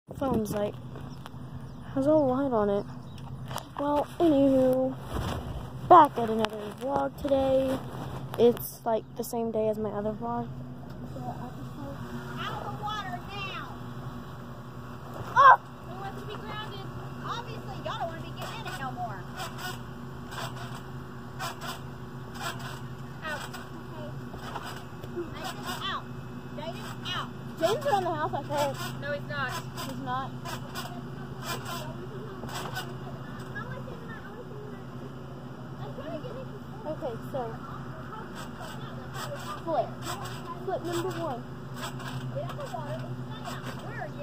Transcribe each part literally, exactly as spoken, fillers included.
Phone's like has a light on it. Well, anywho, back at another vlog today. It's like the same day as my other vlog. Out of the water now! Oh! Who wants to be grounded? Obviously, y'all don't want to be getting in it no more. Out. Okay. Nathan, out. Jaden, out. Jaden's around the house, I think. No, he's not. He's not. Okay, so flip. Flip number one. Get out of the water. Where are you?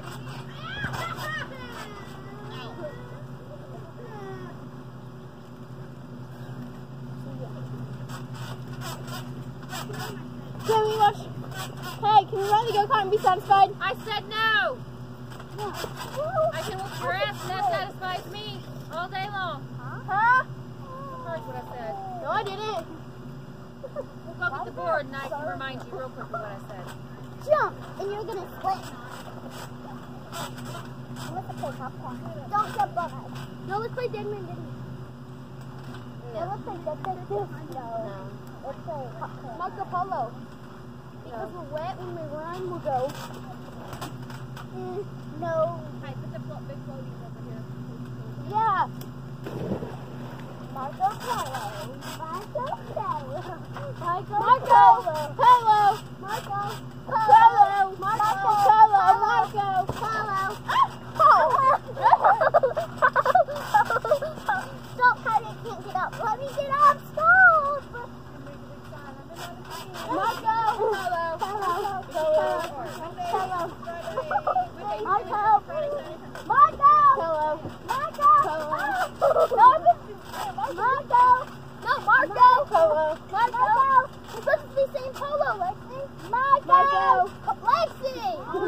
Can we watch? Hey, can we run the go-kart and be satisfied? I said no! I can whoop your ass and that satisfies me all day long. Huh? You heard what I said. No, I didn't. We'll go get the board and I can remind you real quick of what I said. Jump, and you're gonna split. Let's play popcorn. Don't jump on us. No, let's play Dead Man Didn't. No, let's play Dead Man Didn't. No. Let's play popcorn. Marco Polo. Because we're wet, when we run, we'll go. Mm, no. Hey, put the blo- big floaties over here. Yeah. Marco Polo. Marco Polo. Marco Polo. Polo. Marco Polo. Marco Polo. Marco Polo. Stop, Harry, can't get up. Let me get up. Stop. Marco. Polo. Polo. Polo. Polo. Marco. Marco. Polo. Marco. Polo. No, Marco. No, Marco. Polo. Marco. We're supposed to be saying Polo, Lexi. Marco. Marco. Lexi.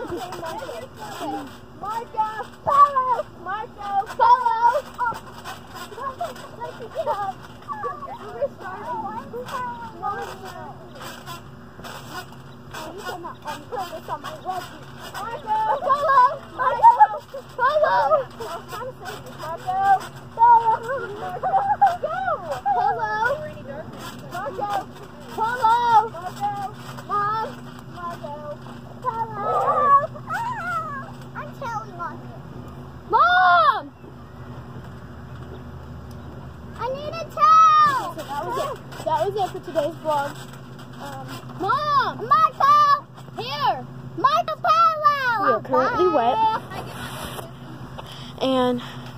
Marco. Polo. Marco. Polo. Oh. Lexi, get up. We're starting. You cannot unput this on my wedgie. Marco. Polo. Marco. Polo. Marco. Polo. Marco. Polo. Marco. Polo. Marco. Mom. Marco. Polo. Ah, I'm telling on you. Mom! I need a towel. So that was it. That was it for today's vlog. Um, Mom! Marco. Here! Marco Polo. We are currently wet. Bye. And